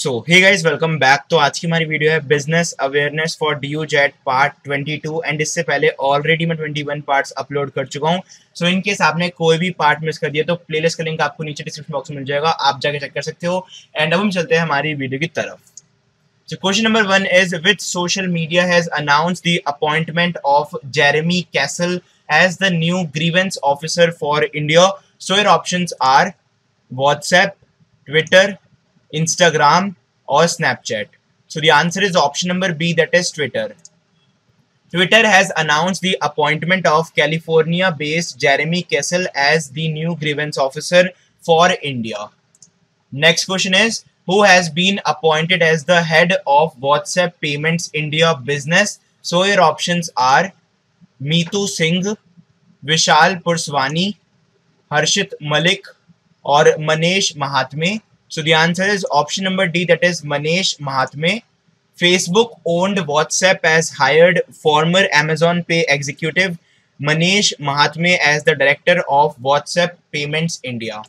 Hey guys welcome back. तो आज की हमारी वीडियो है business awareness for DU JAT part 22 and इससे पहले ऑलरेडी मैं 21 पार्ट्स अपलोड कर चुका हूँ। सो इन केस आपने कोई भी पार्ट मिस कर दिया तो प्लेलिस्ट का लिंक आपको नीचे डिस्क्रिप्शन बॉक्स में मिल जाएगा, आप जाके चेक कर सकते हो। एंड अब हम चलते हैं हमारी वीडियो की तरफ। So question number 1 is which social media has announced the appointment of Jeremy Castle as the new grievance officer for India? So your options are WhatsApp, Twitter, Instagram or Snapchat. So the answer is option number B, that is Twitter. Twitter has announced the appointment of California-based Jeremy Castle as the new grievance officer for India. Next question is, who has been appointed as the head of WhatsApp Payments India business? So your options are Meetu Singh, Vishal Purswani, Harshit Malik or Manesh Mahatme. So the answer is option number D, that is Manesh Mahatme. Facebook owned WhatsApp as hired former Amazon Pay executive Manesh Mahatme as the director of WhatsApp Payments India.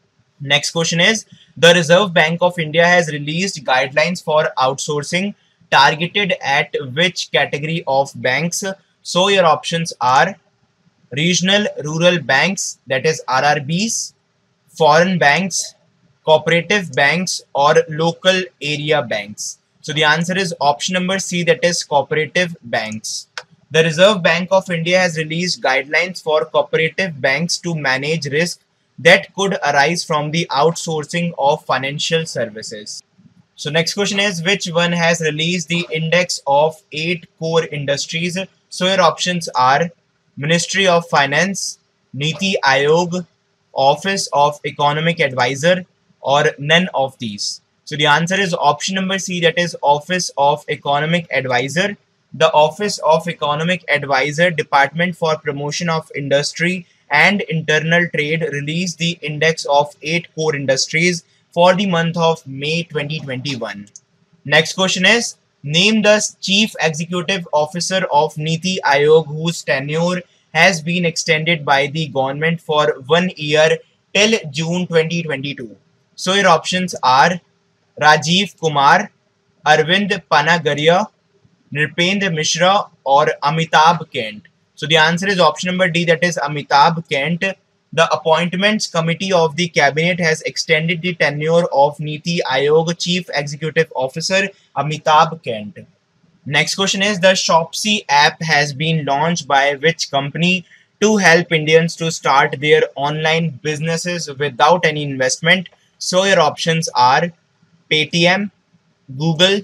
Next question is, the Reserve Bank of India has released guidelines for outsourcing targeted at which category of banks? So your options are regional rural banks, that is RRBs, foreign banks, cooperative banks or local area banks. So the answer is option number C, that is cooperative banks. The Reserve Bank of India has released guidelines for cooperative banks to manage risk that could arise from the outsourcing of financial services. So next question is, which one has released the index of 8 core industries? So your options are Ministry of Finance, Niti Aayog, Office of Economic Advisor or none of these. So the answer is option number C, that is Office of Economic Advisor. The Office of Economic Advisor, Department for Promotion of Industry and Internal Trade, released the index of 8 core industries for the month of May 2021. Next question is, name the Chief Executive Officer of Niti Aayog whose tenure has been extended by the government for 1 year till June 2022. So your options are Rajiv Kumar, Arvind Panagaria, Nrpendra Mishra or Amitabh Kent. So the answer is option number D, that is Amitabh Kent. The Appointments Committee of the Cabinet has extended the tenure of Niti Aayog Chief Executive Officer Amitabh Kent. Next question is, the Shopsy app has been launched by which company to help Indians to start their online businesses without any investment? So your options are Paytm, Google,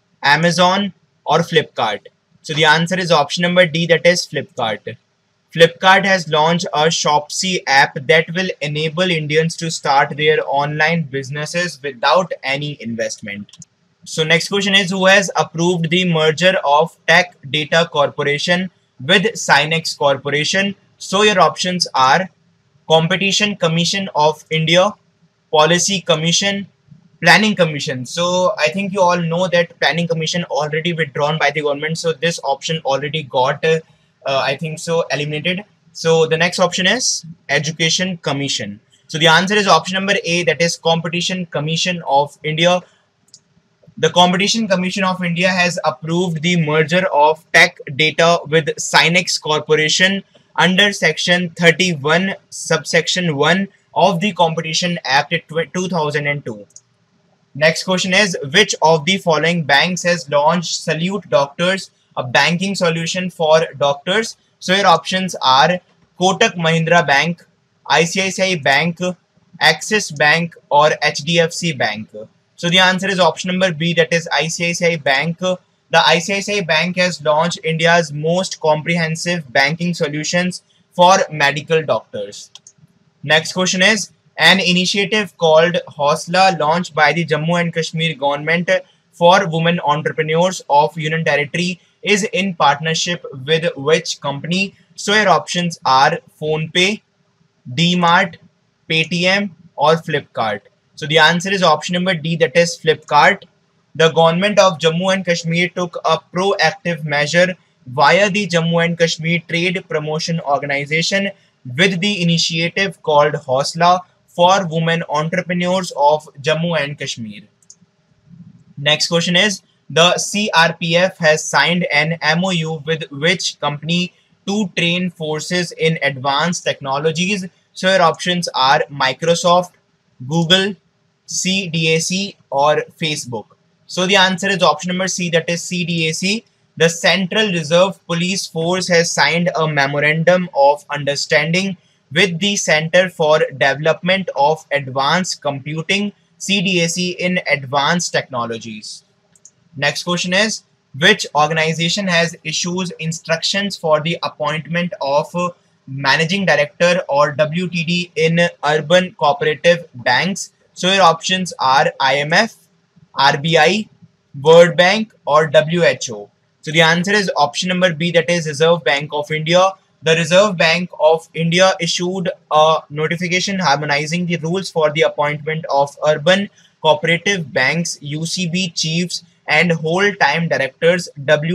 Amazon or Flipkart. So the answer is option number D, that is Flipkart. Flipkart has launched a Shopsy app that will enable Indians to start their online businesses without any investment. So next question is, who has approved the merger of Tech Data Corporation with Sinex Corporation? So your options are Competition Commission of India, Policy Commission, Planning Commission. So I think you all know that Planning Commission already withdrawn by the government. So this option already got, I think so, eliminated. So the next option is Education Commission. So the answer is option number A, that is Competition Commission of India. The Competition Commission of India has approved the merger of Tech Data with Sinex Corporation under Section 31, Subsection 1 of the Competition Act 2002. Next question is, which of the following banks has launched Salute Doctors, a banking solution for doctors? So your options are Kotak Mahindra Bank, ICICI Bank, Axis Bank or HDFC Bank. So the answer is option number B, that is ICICI Bank. The ICICI Bank has launched India's most comprehensive banking solutions for medical doctors. Next question is, an initiative called Hausla launched by the Jammu and Kashmir government for women entrepreneurs of Union Territory is in partnership with which company? So your options are PhonePe, DMart, Paytm or Flipkart. So the answer is option number D, that is Flipkart. The government of Jammu and Kashmir took a proactive measure via the Jammu and Kashmir Trade Promotion Organization with the initiative called Hausla for women entrepreneurs of Jammu and Kashmir. Next question is, the CRPF has signed an MOU with which company to train forces in advanced technologies? So your options are Microsoft, Google, CDAC or Facebook. So the answer is option number C, that is CDAC. The Central Reserve Police Force has signed a memorandum of understanding with the Center for Development of Advanced Computing, CDAC, in advanced technologies. Next question is, which organization has issued instructions for the appointment of managing director or WTD in urban cooperative banks? So your options are IMF, RBI, World Bank or WHO. So the answer is option number B, that is Reserve Bank of India. The Reserve Bank of India issued a notification harmonizing the rules for the appointment of urban cooperative banks UCB chiefs and whole time directors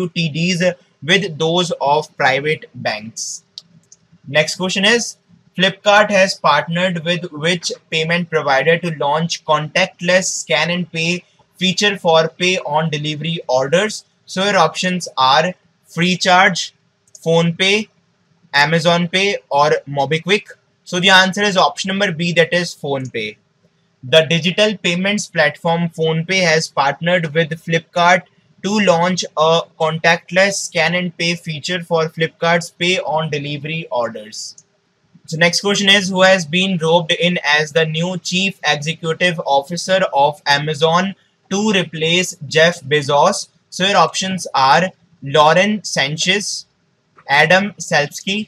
WTDs with those of private banks. Next question is, Flipkart has partnered with which payment provider to launch contactless scan and pay feature for pay on delivery orders? So your options are Freecharge, PhonePe, Amazon Pay or MobiKwik. So the answer is option number B, that is PhonePe. The digital payments platform PhonePe has partnered with Flipkart to launch a contactless scan and pay feature for Flipkart's pay on delivery orders. So next question is, who has been roped in as the new Chief Executive Officer of Amazon to replace Jeff Bezos? So your options are Lauren Sanchez, Adam Selipsky,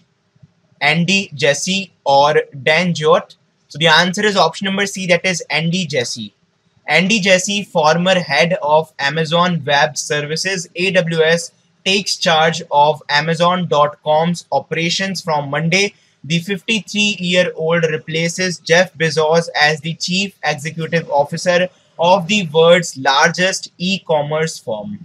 Andy Jassy or Dan Jort. So the answer is option number C, that is Andy Jassy. Andy Jassy, former head of Amazon Web Services AWS, takes charge of Amazon.com's operations from Monday. The 53-year-old replaces Jeff Bezos as the Chief Executive Officer of the world's largest e-commerce firm.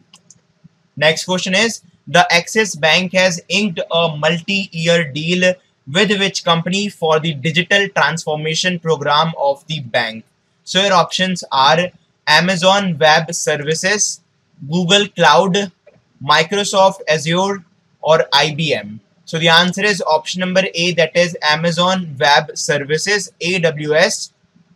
Next question is, the Axis Bank has inked a multi-year deal with which company for the digital transformation program of the bank? So your options are Amazon Web Services, Google Cloud, Microsoft Azure or IBM. So the answer is option number A, that is Amazon Web Services, AWS.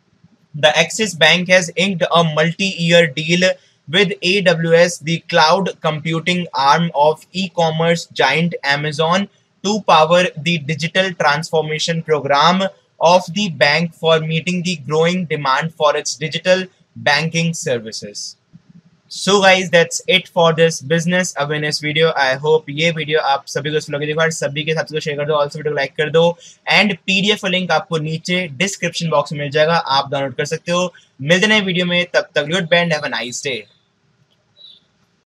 The Axis Bank has inked a multi-year deal with AWS, the cloud computing arm of e-commerce giant Amazon, to power the digital transformation program of the bank for meeting the growing demand for its digital banking services. So guys, that's it for this business awareness video. I hope ये video आप सभी को लगे देखो, सभी के साथ share कर दो, ऑल्सो वीडियो को लाइक कर दो एंड पीडीएफ लिंक आपको नीचे डिस्क्रिप्शन बॉक्स में मिल जाएगा, आप डाउनलोड कर सकते हो। मिलते हैं वीडियो में, तब तक good bye and have a nice day.